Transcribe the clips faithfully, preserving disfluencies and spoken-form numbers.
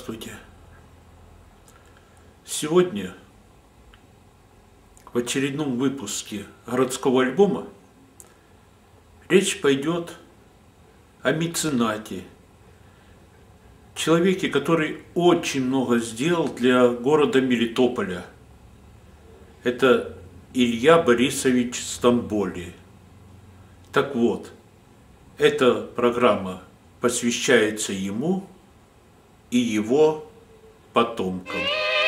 Здравствуйте. Сегодня в очередном выпуске городского альбома речь пойдет о меценате, человеке, который очень много сделал для города Мелитополя. Это Илья Борисович Стамболи. Так вот, эта программа посвящается ему и его потомкам.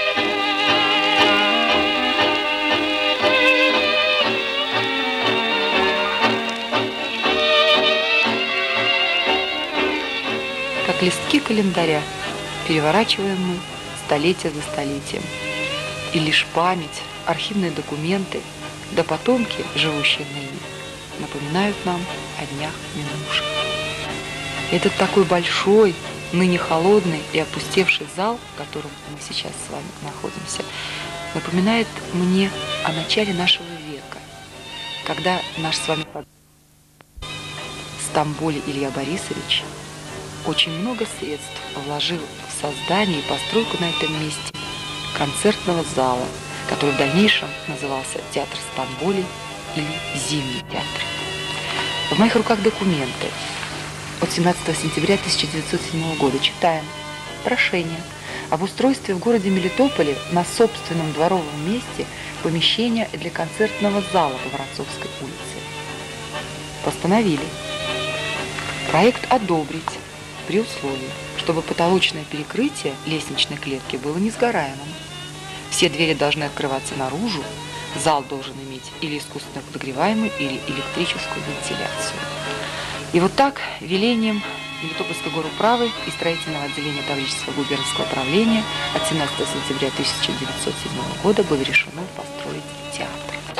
Как листки календаря переворачиваем мы столетие за столетием. И лишь память, архивные документы, да потомки, живущие ныне, напоминают нам о днях минувших. Этот такой большой, ныне холодный и опустевший зал, в котором мы сейчас с вами находимся, напоминает мне о начале нашего века, когда наш с вами Стамболи Илья Борисович очень много средств вложил в создание и постройку на этом месте концертного зала, который в дальнейшем назывался Театр Стамболи или Зимний театр. В моих руках документы от семнадцатого сентября тысяча девятьсот седьмого года. Читаем прошение об устройстве в городе Мелитополе на собственном дворовом месте помещения для концертного зала по Воронцовской улице. Постановили проект одобрить при условии, чтобы потолочное перекрытие лестничной клетки было несгораемым. Все двери должны открываться наружу, зал должен иметь или искусственно подогреваемую, или электрическую вентиляцию. И вот так велением Мелитопольской горуправы и строительного отделения Таврического губернского правления от семнадцатого сентября тысяча девятьсот седьмого года было решено построить театр.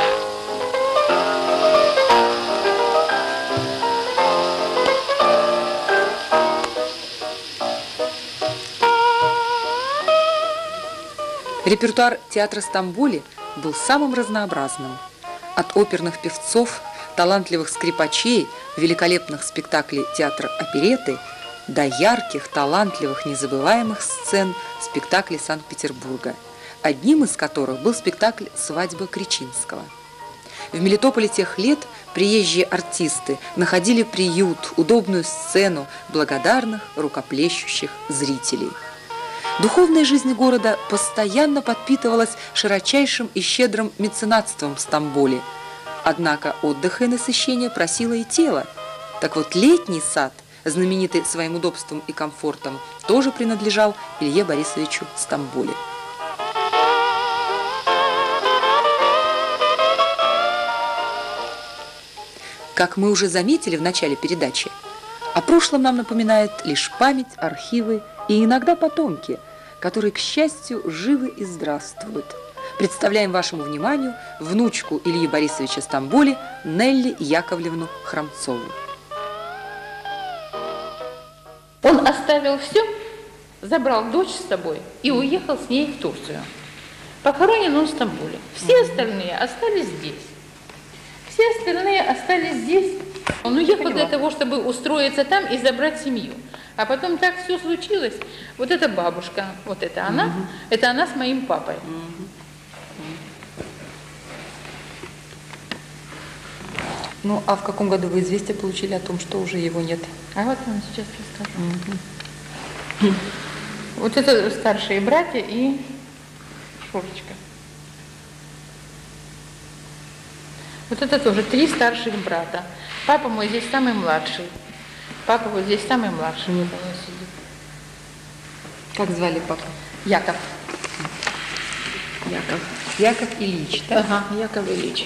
Репертуар театра Стамболи был самым разнообразным. От оперных певцов, талантливых скрипачей, великолепных спектаклей театра оперетты до ярких, талантливых, незабываемых сцен спектаклей Санкт-Петербурга, одним из которых был спектакль «Свадьба Кричинского». В Мелитополе тех лет приезжие артисты находили приют, удобную сцену благодарных, рукоплещущих зрителей. Духовная жизнь города постоянно подпитывалась широчайшим и щедрым меценатством в Стамболе. Однако отдыха и насыщения просило и тело. Так вот, летний сад, знаменитый своим удобством и комфортом, тоже принадлежал Илье Борисовичу Стамболи. Как мы уже заметили в начале передачи, о прошлом нам напоминает лишь память, архивы и иногда потомки, которые, к счастью, живы и здравствуют. Представляем вашему вниманию внучку Ильи Борисовича Стамболи Нелли Яковлевну Храмцову. Он оставил все, забрал дочь с собой и уехал с ней в Турцию. Похоронен он в Стамбуле. Все остальные остались здесь. Все остальные остались здесь. Он уехал для того, чтобы устроиться там и забрать семью. А потом так все случилось. Вот эта бабушка, вот это она, угу. это она с моим папой. Угу. Ну, а в каком году вы известие получили о том, что уже его нет? А вот он сейчас расскажу. Угу. Вот это старшие братья и Шурочка. Вот это тоже три старших брата. Папа мой здесь самый младший. Папа вот здесь самый младший. Mm. сидит. Как звали папу? Яков. Яков. Яков Ильич, да? Ага, Яков Ильич.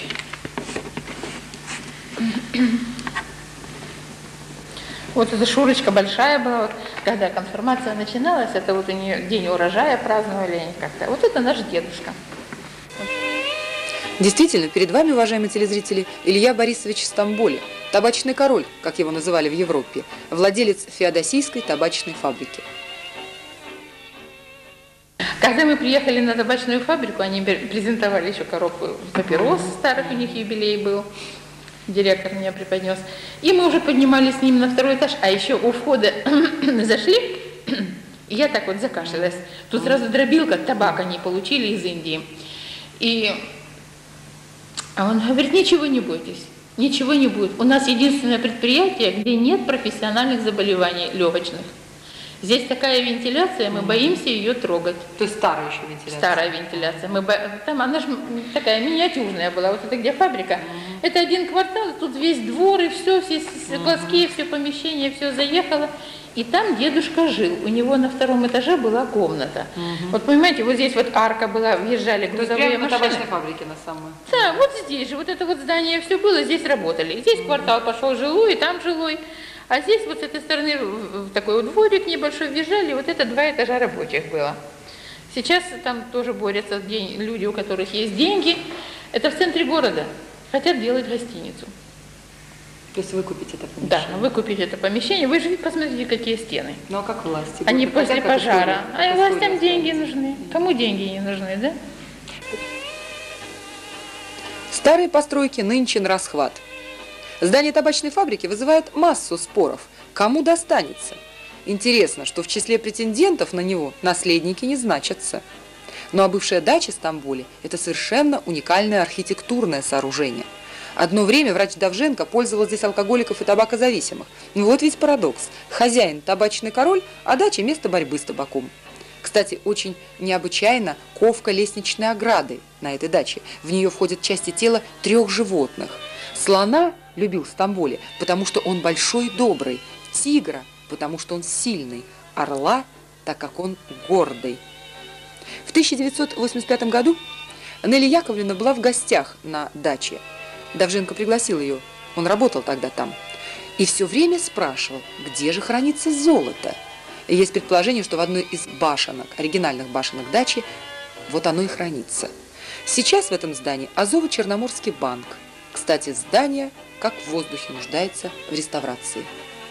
Вот эта Шурочка большая была, вот, когда конфирмация начиналась, это вот у нее день урожая праздновали как-то. Вот это наш дедушка. Действительно, перед вами, уважаемые телезрители, Илья Борисович Стамболи, табачный король, как его называли в Европе, владелец феодосийской табачной фабрики. Когда мы приехали на табачную фабрику, они презентовали еще коробку папирос, старых у них юбилей был, директор меня преподнес. И мы уже поднимались с ним на второй этаж, а еще у входа зашли, И я так вот закашлялась. Тут сразу дробилка, табак они получили из Индии. И а он говорит, ничего не бойтесь, ничего не будет. У нас единственное предприятие, где нет профессиональных заболеваний легочных. Здесь такая вентиляция, мы боимся ее трогать. То есть старая еще вентиляция? Старая вентиляция. Мы бо... Там она же такая миниатюрная была, вот это где фабрика. Mm-hmm. Это один квартал, тут весь двор и все, все складские, mm-hmm. все помещения, все заехало. И там дедушка жил, у него на втором этаже была комната. Mm-hmm. Вот понимаете, вот здесь вот арка была, въезжали грузовые машины. На табачной фабрике на самой. Да, вот здесь же, вот это вот здание все было, здесь работали. Здесь mm-hmm. квартал пошел жилой, там жилой. А здесь вот с этой стороны такой вот дворик небольшой, въезжали, вот это два этажа рабочих было. Сейчас там тоже борются люди, у которых есть деньги. Это в центре города. Хотят делать гостиницу. То есть выкупить это помещение? Да, выкупить это помещение. Вы же посмотрите, какие стены. Ну а как власти? Они после пожара. А властям деньги нужны. Кому деньги не нужны, да? Старые постройки нынче на расхват. Здание табачной фабрики вызывает массу споров. Кому достанется? Интересно, что в числе претендентов на него наследники не значатся. Ну а бывшая дача в Стамбуле – это совершенно уникальное архитектурное сооружение. Одно время врач Давженко пользовал здесь алкоголиков и табакозависимых. Ну вот ведь парадокс. Хозяин – табачный король, а дача – место борьбы с табаком. Кстати, очень необычайна ковка лестничной ограды на этой даче. В нее входят части тела трех животных. Слона любил в Стамбуле, потому что он большой и добрый, тигра, потому что он сильный, орла, так как он гордый. В тысяча девятьсот восемьдесят пятом году Нелли Яковлевна была в гостях на даче. Давженко пригласил ее, он работал тогда там, и все время спрашивал, где же хранится золото. И есть предположение, что в одной из башенок, оригинальных башенок дачи, вот оно и хранится. Сейчас в этом здании Азово-Черноморский банк. Кстати, здание, как в воздухе, нуждается в реставрации.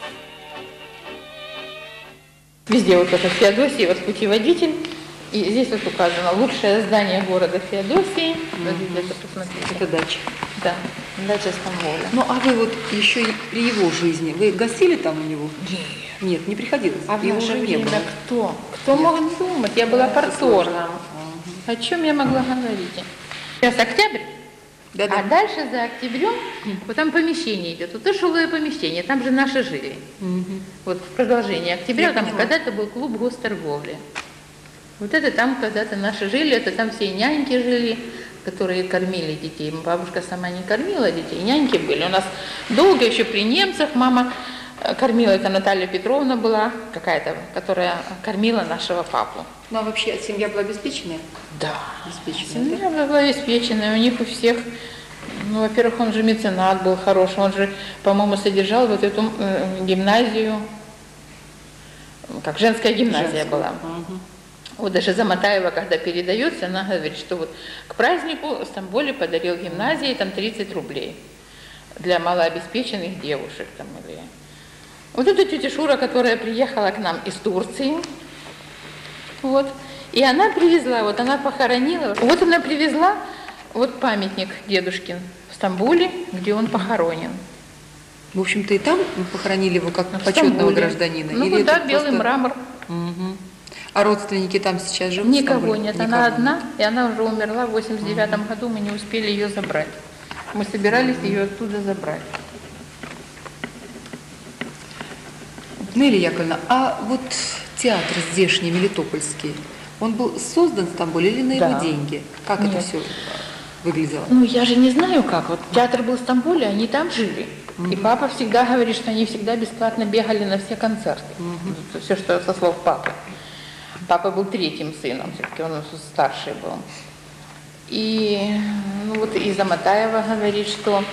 Везде вот это Феодосия, вот путеводитель. И здесь вот указано лучшее здание города Феодосии. Mm-hmm. Вот здесь это посмотрите. Это дача. Да, дача Стамбуля. Ну, а вы вот еще и при его жизни, вы гостили там у него? Нет. Нет, не приходилось. А в его наше уже не время было. кто? Кто Нет. мог думать? Я была портором. Ага. О чем я могла говорить? Сейчас октябрь. Да, да. А дальше за октябрем, вот там помещение идет, вот это жилое помещение, там же наши жили. Угу. Вот в продолжении октября, я там когда-то был клуб госторговли. Вот это там когда-то наши жили, это там все няньки жили, которые кормили детей. Бабушка сама не кормила детей, няньки были. У нас долго еще при немцах мама кормила, это Наталья Петровна была какая-то, которая кормила нашего папу. Ну а вообще семья была обеспеченная? Да, обеспеченная. Семья да? была обеспеченная, у них у всех, ну, во-первых, он же меценат был хороший, он же, по-моему, содержал вот эту э, гимназию, как женская гимназия Женская. была. Угу. Вот даже Заматаева, когда передается, она говорит, что вот к празднику в Стамбуле подарил гимназии там тридцать рублей для малообеспеченных девушек. Там, или... Вот эта тетя Шура, которая приехала к нам из Турции, вот, и она привезла, вот она похоронила, вот она привезла вот памятник дедушкин в Стамбуле, где он похоронен. В общем-то и там похоронили его как в почетного Стамбуле. Гражданина? Ну Или да, белый просто... мрамор. Угу. А родственники там сейчас живут? Никого нет, Никого. Она одна, и она уже умерла в восемьдесят девятом году, мы не успели ее забрать. Мы собирались ее оттуда забрать. Нелли Яковлевна, а вот театр здешний, Мелитопольский, он был создан в Стамбуле или на его да. деньги? Как Нет. это все выглядело? Ну, я же не знаю как. Вот театр был в Стамбуле, они там жили. Mm-hmm. И папа всегда говорит, что они всегда бесплатно бегали на все концерты. Mm-hmm. Все, что со слов папы. Папа был третьим сыном, все-таки он старший был. И ну, вот и Заматаева говорит, что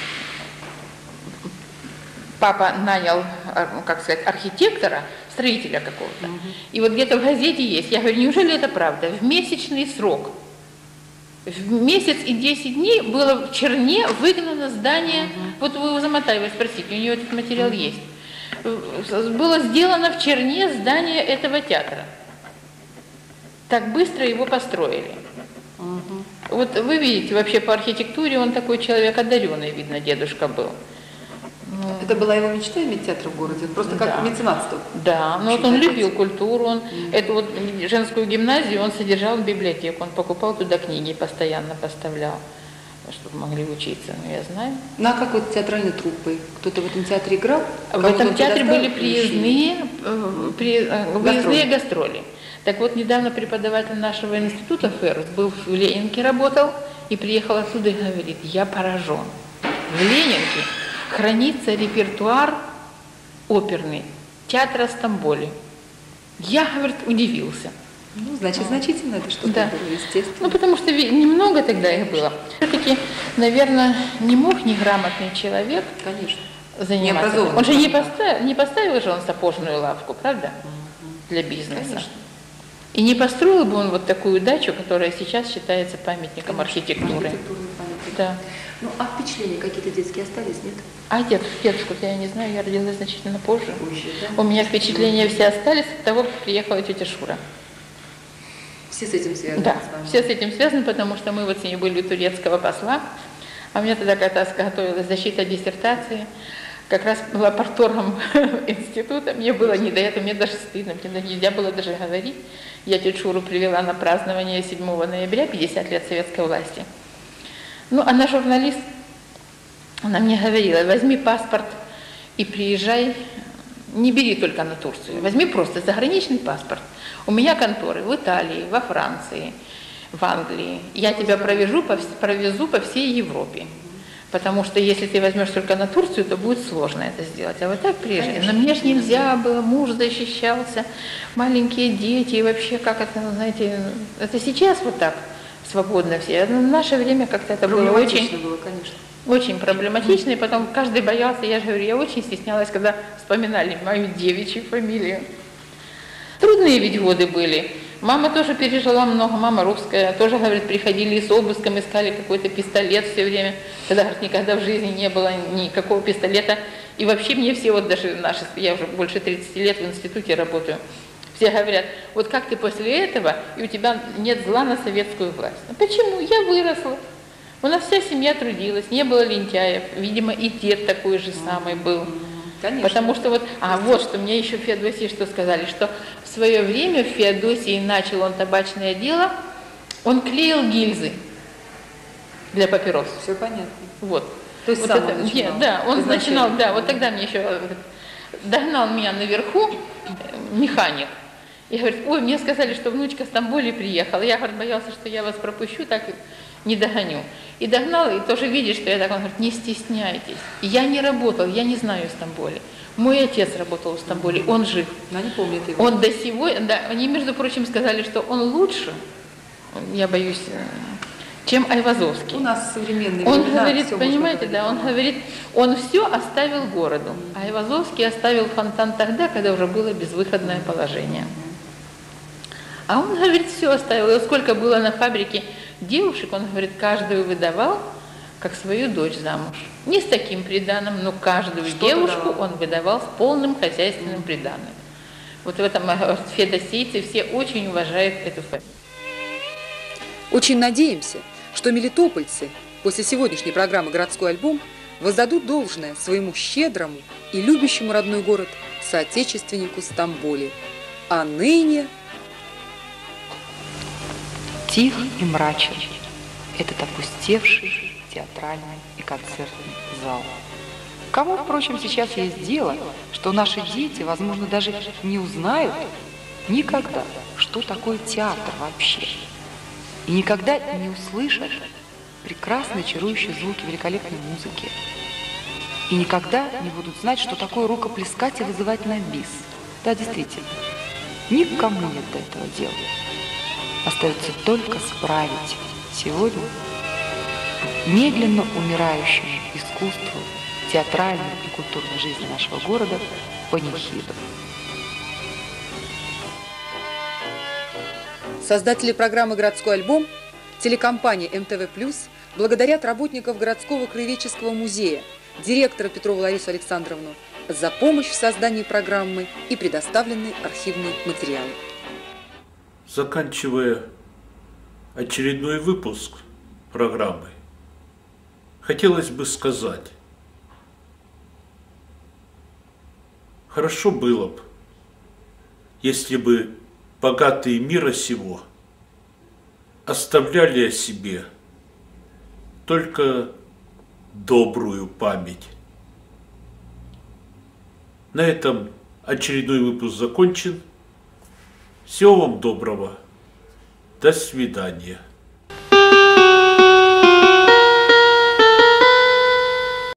папа нанял, как сказать, архитектора, строителя какого-то. Угу. И вот где-то в газете есть, я говорю, неужели это правда? В месячный срок, в месяц и десять дней было в Черне выгнано здание, угу. вот вы у Заматаевой спросите, у нее этот материал угу. есть. Было сделано в Черне здание этого театра. Так быстро его построили. Угу. Вот вы видите, вообще по архитектуре он такой человек одаренный, видно, дедушка был. Ну, это была его мечта иметь театр в городе? Просто как да. меценатство? Да, но вот он любил культуру, он mm. эту вот женскую гимназию он содержал библиотеку, он покупал туда книги, постоянно поставлял, чтобы могли учиться, ну я знаю. Ну а как вот театральной труппой? Кто-то в этом театре играл? В этом театре были приездные, при, выездные гастроли. Так вот, недавно преподаватель нашего института ФЭРС был в Ленинке, работал, и приехал оттуда и говорит, я поражен. В Ленинке хранится репертуар оперный театра Стамболи. Я, говорит, удивился. Ну, значит, а. значительно это что-то да. было, естественно. Ну, потому что немного тогда их было. Все-таки, наверное, не мог неграмотный человек Конечно. заниматься. Он же не поставил, не поставил же он сапожную лавку, правда, угу. для бизнеса. Конечно. И не построил бы он вот такую дачу, которая сейчас считается памятником Конечно, архитектуры. Да. Ну, а впечатления какие-то детские остались, нет? А дед, дедушку-то я не знаю, я родилась значительно позже. позже да? У меня впечатления все остались от того, как приехала тетя Шура. Все с этим связаны? Да, все с этим связаны, потому что мы вот с ней были у турецкого посла, а у меня тогда как раз готовилась защита диссертации. Как раз была парторгом института, мне было не до этого, мне даже стыдно, мне нельзя было даже говорить. Я тетю Шуру привела на празднование седьмого ноября, пятьдесят лет советской власти. Ну, она журналист, она мне говорила, возьми паспорт и приезжай, не бери только на Турцию, возьми просто заграничный паспорт. У меня конторы в Италии, во Франции, в Англии. Я тебя провезу по, провезу по всей Европе. Потому что если ты возьмешь только на Турцию, то будет сложно это сделать. А вот так приезжай. Но мне же нельзя было, муж защищался, маленькие дети, и вообще, как это, ну, знаете, это сейчас вот так свободно все. Но в наше время как-то это было очень, было, конечно. очень проблематично. И потом каждый боялся, я же говорю, я очень стеснялась, когда вспоминали мою девичью фамилию. Трудные ведь годы были. Мама тоже пережила много, мама русская, тоже, говорит, приходили с обыском, искали какой-то пистолет все время. Тогда, говорит, никогда в жизни не было никакого пистолета. И вообще мне все, вот даже наши, я уже больше тридцати лет в институте работаю, все говорят, вот как ты после этого, и у тебя нет зла на советскую власть. Ну, почему? Я выросла. У нас вся семья трудилась, не было лентяев. Видимо, и дед такой же самый был. Конечно. Потому что вот, а вот что мне еще в Феодосии что сказали, что в свое время в Феодосии начал он табачное дело, он клеил гильзы для папирос. Все понятно. Вот. То есть вот сам это, он начинал? Нет, да, он начинал, да, вот тогда мне еще догнал меня наверху механик. И говорит, ой, мне сказали, что внучка в Стамбуле приехала. Я, говорит, боялся, что я вас пропущу, так не догоню. И догнал, и тоже видит, что я так, он говорит, не стесняйтесь. Я не работал, я не знаю Стамбуле. Мой отец работал в Стамбуле, он жив. Но не помнит его. Он до сего, да, они, между прочим, сказали, что он лучше, я боюсь, чем Айвазовский. У нас современные Он времена, говорит, понимаете, да, он говорит, он все оставил городу. А Айвазовский оставил фонтан тогда, когда уже было безвыходное положение. А он, говорит, все оставил. И сколько было на фабрике девушек, он говорит, каждую выдавал, как свою дочь замуж. Не с таким приданым, но каждую Что девушку выдавал? Он выдавал с полным хозяйственным приданым. Вот в этом феодосийцы все очень уважают эту фамилию. Очень надеемся, что мелитопольцы после сегодняшней программы «Городской альбом» воздадут должное своему щедрому и любящему родной город соотечественнику Стамболе. А ныне... Тих и мрачен этот опустевший театральный и концертный зал. Кому, впрочем, сейчас есть дело, что наши дети, возможно, даже не узнают никогда, что такое театр вообще. И никогда не услышат прекрасные чарующие звуки великолепной музыки. И никогда не будут знать, что такое рукоплескать и вызывать на бис. Да, действительно, никому нет до этого дела. Остается только справить сегодня медленно умирающему искусству театральной и культурной жизни нашего города панихиду. Создатели программы «Городской альбом», телекомпания эм тэ вэ плюс, благодарят работников городского краеведческого музея, директора Петрову Ларису Александровну за помощь в создании программы и предоставленные архивные материалы. Заканчивая очередной выпуск программы, хотелось бы сказать, Хорошо было бы, если бы богатые мира сего оставляли о себе только добрую память. На этом очередной выпуск закончен. Всего вам доброго. До свидания.